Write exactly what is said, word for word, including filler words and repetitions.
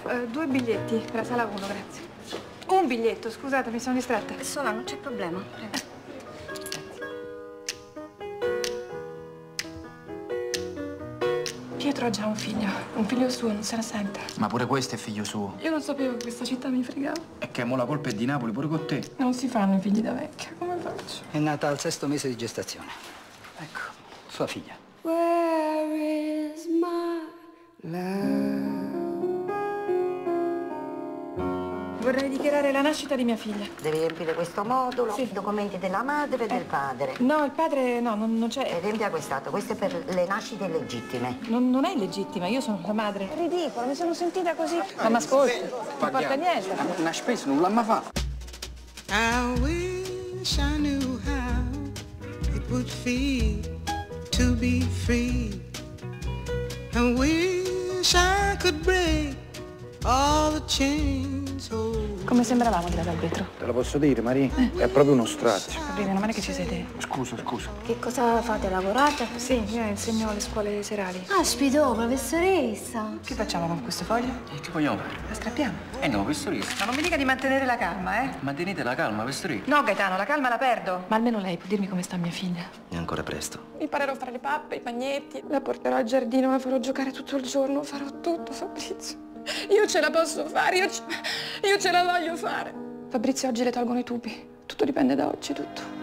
eh, due biglietti per la sala uno, grazie. Un biglietto, scusate, mi sono distratta. Sola, non c'è problema. Prego. Pietro ha già un figlio, un figlio suo, non se ne sente. Ma pure questo è figlio suo. Io non sapevo che questa città mi fregava. E che mo la colpa è di Napoli pure con te. Non si fanno i figli da vecchia, come faccio? È nata al sesto mese di gestazione. Ecco, sua figlia. Where is my love? Vorrei dichiarare la nascita di mia figlia. Devi riempire questo modulo, Sì. i documenti della madre e del padre. No, il padre no, non, non c'è. E riempia quest'altro, questo è per le nascite illegittime. Non, non è illegittima, io sono la madre. È ridicolo, mi sono sentita così. Ma ascolta, non porta niente. Una spesa non l'ha mai fatta. I wish I knew how it would feel to be free. I wish I could break all the chains. Oh. Come sembravamo di là dal vetro? Te lo posso dire, Maria? Eh. È proprio uno strazio. Fabri, meno male che ci sei te. Scusa, scusa. Che cosa fate? Lavorate? Sì, io insegno alle scuole serali. Aspito, professoressa. Che facciamo con questo foglio? E che vogliamo fare? La strappiamo. Eh no, professoressa. Ma non mi dica di mantenere la calma, eh? Mantenete la calma, professoressa. No, Gaetano, la calma la perdo. Ma almeno lei può dirmi come sta mia figlia. È ancora presto. Imparerò a fare le pappe, i bagnetti. La porterò al giardino, la farò giocare tutto il giorno. Farò tutto, Fabrizio. Io ce la posso fare, io ce, io ce la voglio fare. Fabrizio, oggi le tolgono i tubi. Tutto dipende da oggi, tutto.